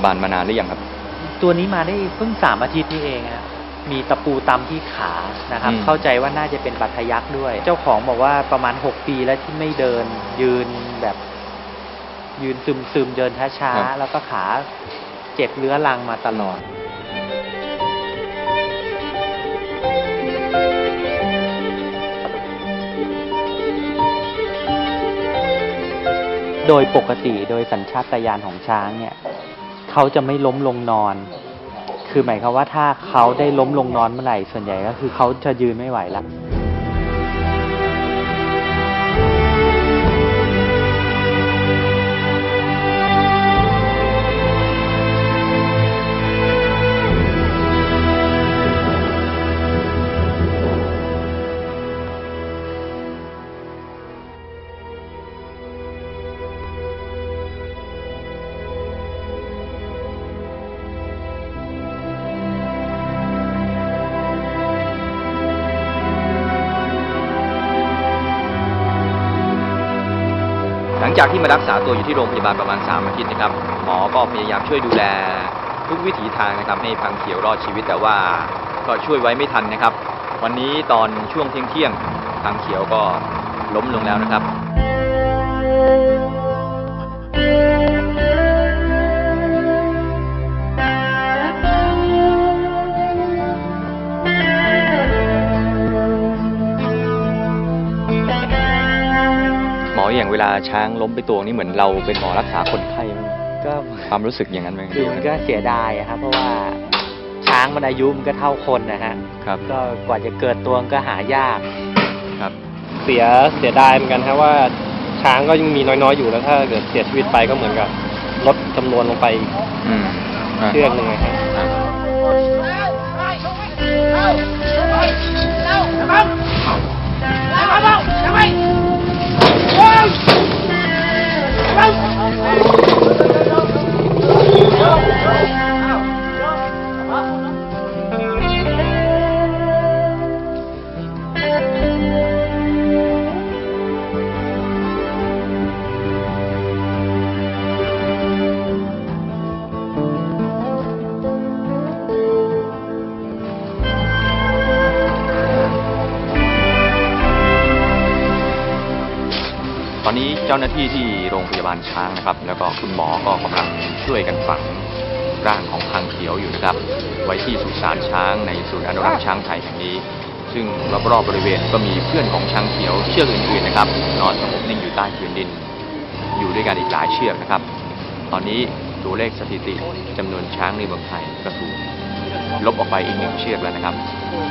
าบาลมานานหรือยังครับตัวนี้มาได้เพิ่ง3 อาทิตย์นี้เองฮะมีตะปูตำที่ขานะครับเข้าใจว่าน่าจะเป็นบาดทะยักด้วยเจ้าของบอกว่าประมาณ6 ปีแล้วที่ไม่เดินยืนแบบยืนซึมๆเดินช้าๆแล้วก็ขาเจ็บเรื้อรังมาตลอดโดยปกติโดยสัญชาตญาณของช้างเนี่ยเขาจะไม่ล้มลงนอนคือหมายความว่าถ้าเขาได้ล้มลงนอนเมื่อไหร่ส่วนใหญ่ก็คือเขาจะยืนไม่ไหวละหลังจากที่มารักษาตัวอยู่ที่โรงพยาบาลประมาณ3 อาทิตย์นะครับหมอก็พยายามช่วยดูแลทุกวิถีทางนะครับให้พังเขียวรอดชีวิตแต่ว่าก็ช่วยไว้ไม่ทันนะครับวันนี้ตอนช่วงเที่ยงพังเขียวก็ล้มลงแล้วนะครับอย่างเวลาช้างล้มไปตัวนี้เหมือนเราเป็นหมอรักษาคนไข้ก็ความรู้สึกอย่างนั้นไหมคือมันก็เสียดายครับเพราะว่าช้างมันอายุมันก็เท่าคนนะฮะครับก็กว่าจะเกิดตัวก็หายากครับเสียดายเหมือนกันครับว่าช้างก็ยังมีน้อยๆอยู่แล้วถ้าเกิดเสียชีวิตไปก็เหมือนกับลดจำนวนลงไปเชือกหนึ่งตอนนี้เจ้าหน้าที่ที่โรงพยาบาลช้างนะครับแล้วก็คุณหมอก็กำลังช่วยกันฝังร่างของพังเขียวอยู่นะครับไว้ที่สุสานช้างในศูนย์อนุรักษ์ช้างไทยแห่งนี้ซึ่งรอบๆบริเวณก็มีเพื่อนของช้างเขียวเชือกอื่นๆนะครับนอนสงบนิ่งอยู่ใต้พื้นดินอยู่ด้วยกันอีกหลายเชือกนะครับตอนนี้ตัวเลขสถิติจำนวนช้างในเมืองไทยก็ถูกลบออกไปอีก1 เชือกแล้วนะครับ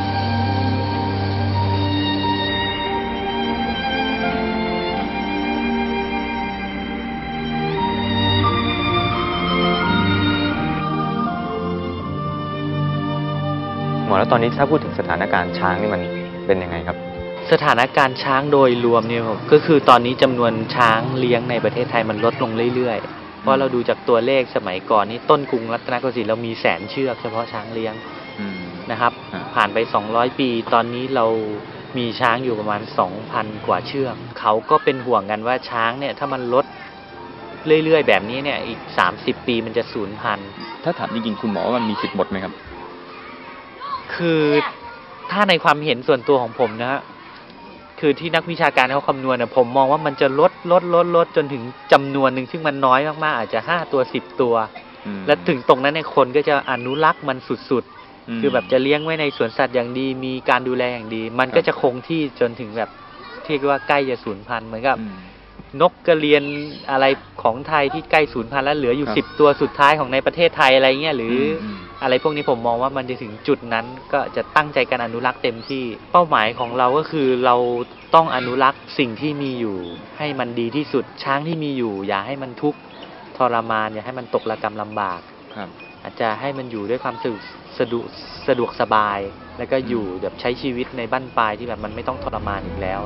แล้วตอนนี้ถ้าพูดถึงสถานการณ์ช้างนี่มันเป็นยังไงครับสถานการณ์ช้างโดยรวมเนี่ยก็คือตอนนี้จำนวนช้างเลี้ยงในประเทศไทยมันลดลงเรื่อยๆเพราะเราดูจากตัวเลขสมัยก่อนนี้ต้นกรุงรัตนโกสินทร์เรามี100,000 เชือกเฉพาะช้างเลี้ยงนะครับผ่านไป200 ปีตอนนี้เรามีช้างอยู่ประมาณ 2,000 กว่าเชือกเขาก็เป็นห่วงกันว่าช้างเนี่ยถ้ามันลดเรื่อยๆแบบนี้เนี่ยอีก30 ปีมันจะสูญพันธุ์ถ้าถามจริงๆคุณหมอว่ามันมีสิทธิ์หมดไหมครับคือถ้าในความเห็นส่วนตัวของผมนะคือที่นักวิชาการเขาคำนวณนะผมมองว่ามันจะลดจนถึงจำนวนหนึ่งซึ่งมันน้อยมากๆอาจจะ5 ตัว10 ตัวและถึงตรงนั้นในคนก็จะอนุรักษ์มันสุดๆคือแบบจะเลี้ยงไว้ในสวนสัตว์อย่างดีมีการดูแลอย่างดีมันก็จะคงที่จนถึงแบบที่ว่าใกล้จะสูญพันธุ์เหมือนกับนกกระเรียนอะไรของไทยที่ใกล้สูญพันธุ์แล้วเหลืออยู่10 ตัวสุดท้ายของในประเทศไทยอะไรเงี้ยหรืออะไรพวกนี้ผมมองว่ามันจะถึงจุดนั้นก็จะตั้งใจการอนุรักษ์เต็มที่เป้าหมายของเราก็คือเราต้องอนุรักษ์สิ่งที่มีอยู่ให้มันดีที่สุดช้างที่มีอยู่อย่าให้มันทุกข์ทรมานอย่าให้มันตกระกำลำบากอาจจะให้มันอยู่ด้วยความสะดวกสบายแล้วก็อยู่แบบใช้ชีวิตในบั้นปลายที่แบบมันไม่ต้องทรมานอีกแล้ว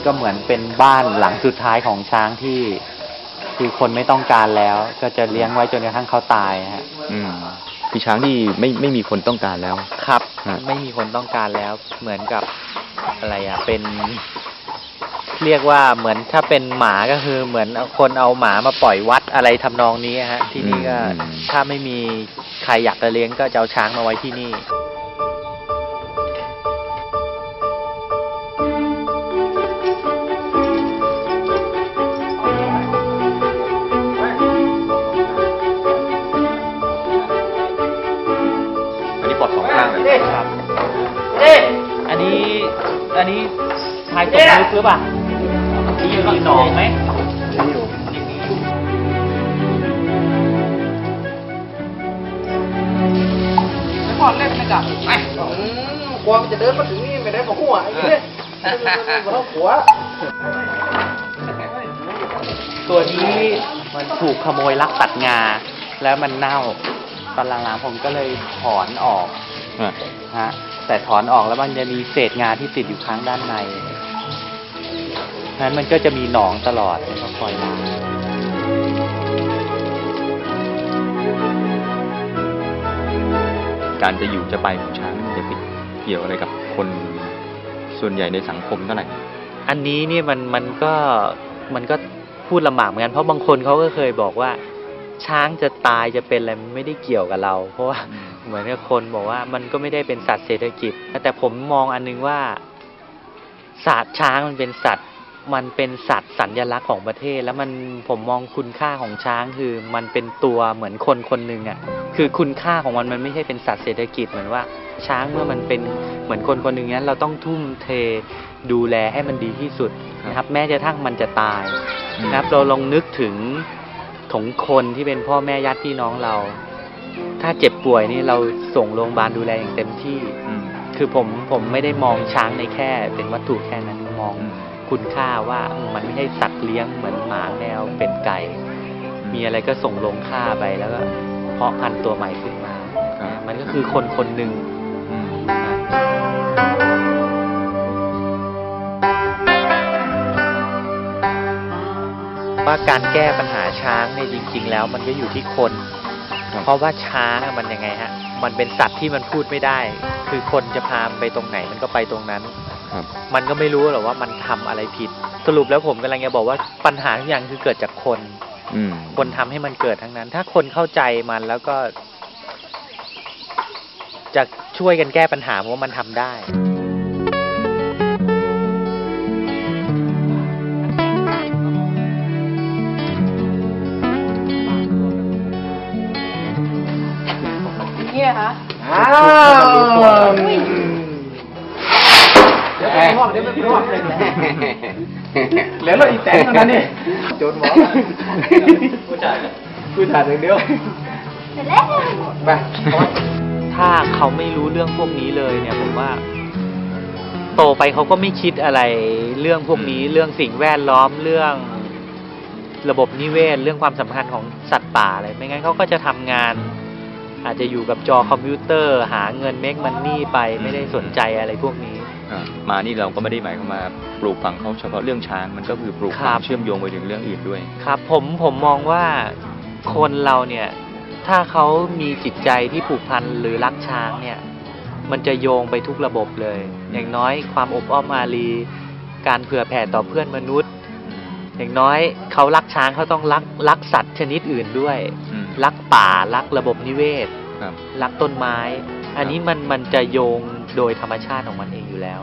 ก็เหมือนเป็นบ้านหลังสุดท้ายของช้างที่คือคนไม่ต้องการแล้ว ก็จะเลี้ยงไว้จนกระทั่งเขาตายฮะคือช้างที่ไม่มีคนต้องการแล้วครับฮะไม่มีคนต้องการแล้ว เหมือนกับอะไรอ่ะเป็น เรียกว่าเหมือนถ้าเป็นหมาก็คือเหมือนคนเอาหมามาปล่อยวัดอะไรทำนองนี้ฮะ ที่นี่ก็ถ้าไม่มีใครอยากจะเลี้ยงก็จะเอาช้างมาไว้ที่นี่อันนี้ปลดสองข้างเลยครับอันนี้ชายตกลึกหรือเปล่ามีหนองไหมไม่พอเล่นไม่กลับไปกลัวมันจะเดินมาถึงนี่ไม่ได้บอกหัวไอ้เนี่ยมันหัวตัวนี้มันถูกขโมยลักตัดงา แล้วมันเน่า ตอนหลังๆผมก็เลยถอนออกฮะแต่ถอนออกแล้วมันจะมีเศษงาที่ติดอยู่ข้างด้านในนั้นมันก็จะมีหนองตลอดแล้วก็คอยล้างการจะอยู่จะไปของช้างมันจะไปเกี่ยวอะไรกับคนส่วนใหญ่ในสังคมเท่าไหร่อันนี้เนี่ยมันก็พูดลำบากเหมือนกันเพราะบางคนเขาก็เคยบอกว่า ช้างจะตายจะเป็นอะไรมันไม่ได้เกี่ยวกับเรา เพราะว่าเหมือนกับคนบอกว่ามันก็ไม่ได้เป็นสัตว์เศรษฐกิจแต่ผมมองอันนึงว่าสัตว์ช้างมันเป็นสัตว์สัญลักษณ์ของประเทศ แล้วผมมองคุณค่าของช้างคือมันเป็นตัวเหมือนคนคนหนึ่งอ่ะคือคุณค่าของมันไม่ใช่เป็นสัตว์เศรษฐกิจเหมือนว่าช้างเมื่อมันเป็นเหมือนคนคนหนึ่งนั้นเราต้องทุ่มเทดูแลให้มันดีที่สุดนะครับแม้จะทั้งมันจะตายนะครับเราลองนึกถึงของคนที่เป็นพ่อแม่ญาติพี่น้องเรา ถ้าเจ็บป่วยนี่เราส่งโรงพยาบาลดูแลอย่างเต็มที่คือผมไม่ได้มองช้างในแค่เป็นวัตถุแค่นั้นมองคุณค่าว่ามันไม่ใช่สัตว์เลี้ยงเหมือนหมาแมวเป็ดไก่มีอะไรก็ส่งลงฆ่าไปแล้วก็เพาะพันธุ์ตัวใหม่ขึ้นมามันก็คือคนคนหนึ่งว่าการแก้ปัญหาช้างเนี่ยจริงๆแล้วมันก็อยู่ที่คนเพราะว่าช้างมันยังไงฮะมันเป็นสัตว์ที่มันพูดไม่ได้คือคนจะพามันไปตรงไหนมันก็ไปตรงนั้นมันก็ไม่รู้หรอกว่ามันทำอะไรผิดสรุปแล้วผมกำลังจะบอกว่าปัญหาทุกอย่างคือเกิดจากคนคนทำให้มันเกิดทั้งนั้นถ้าคนเข้าใจมันแล้วก็จะช่วยกันแก้ปัญหาเพราะว่ามันทำได้เนี่ยฮะเดี๋ยวไปห้องเลยแหละเหลือเราอีกแต่งนั้นนี่โจรหมอผู้ชายอย่างเดียวไปถ้าเขาไม่รู้เรื่องพวกนี้เลยเนี่ยผมว่าโตไปเขาก็ไม่คิดอะไรเรื่องพวกนี้เรื่องสิ่งแวดล้อมเรื่องระบบนิเวศเรื่องความสำคัญของสัตว์ป่าอะไรไม่งั้นเขาก็จะทำงานอาจจะอยู่กับจอคอมพิวเตอร์หาเงินเมคมันนี่ไปไม่ได้สนใจอะไรพวกนี้มานี่เราก็ไม่ได้หมายความว่าปลูกฝังเขาเฉพาะเรื่องช้างมันก็คือปลูกฝังเชื่อมโยงไปถึงเรื่องอื่นด้วยครับผมมองว่าคนเราเนี่ยถ้าเขามีจิตใจที่ผูกพันหรือรักช้างเนี่ยมันจะโยงไปทุกระบบเลยอย่างน้อยความอบอ้อมอารีการเผื่อแผ่ต่อเพื่อนมนุษย์อย่างน้อยเขารักช้างเขาต้องรักสัตว์ชนิดอื่นด้วยรักป่ารักระบบนิเวศรักต้นไม้อันนี้มันจะโยงโดยธรรมชาติของมันเองอยู่แล้ว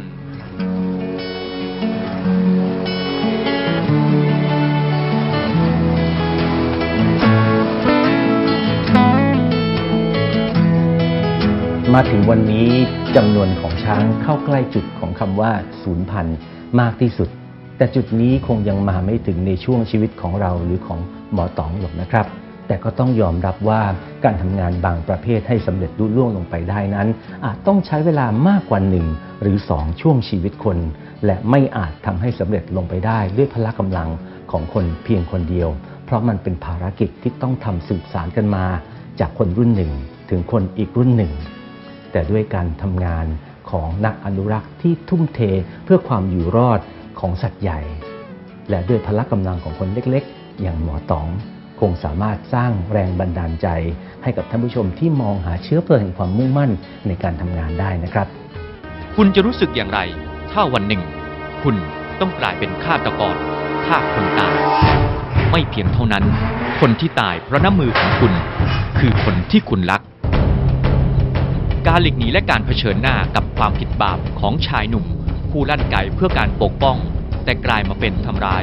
มาถึงวันนี้จำนวนของช้างเข้าใกล้จุดของคำว่าสูญพันธุ์มากที่สุดแต่จุดนี้คงยังมาไม่ถึงในช่วงชีวิตของเราหรือของหมอต๋องหรอกนะครับแต่ก็ต้องยอมรับว่าการทำงานบางประเภทให้สำเร็จลุล่วงลงไปได้นั้นอาจต้องใช้เวลามากกว่า1 หรือ 2ช่วงชีวิตคนและไม่อาจทำให้สำเร็จลงไปได้ด้วยพละกำลังของคนเพียงคนเดียวเพราะมันเป็นภารกิจที่ต้องทำสืบสานกันมาจากคนรุ่นหนึ่งถึงคนอีกรุ่นหนึ่งแต่ด้วยการทำงานของนักอนุรักษ์ที่ทุ่มเทเพื่อความอยู่รอดของสัตว์ใหญ่ และด้วยพละกำลังของคนเล็กๆ อย่างหมอต๋องคงสามารถสร้างแรงบันดาลใจให้กับท่านผู้ชมที่มองหาเชื้อเพลิงแห่งความมุ่งมั่นในการทำงานได้นะครับคุณจะรู้สึกอย่างไรถ้าวันหนึ่งคุณต้องกลายเป็นฆาตกรฆ่าคนตาย ไม่เพียงเท่านั้นคนที่ตายเพราะน้ำมือของคุณคือคนที่คุณรัก การหลีกหนีและการเผชิญหน้ากับความผิดบาปของชายหนุ่มผู้ลั่นไกเพื่อการปกป้องแต่กลายมาเป็นทำร้าย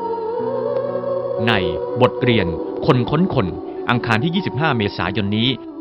ในบทเรียนคนค้นคนอังคารที่ 25 เมษายนนี้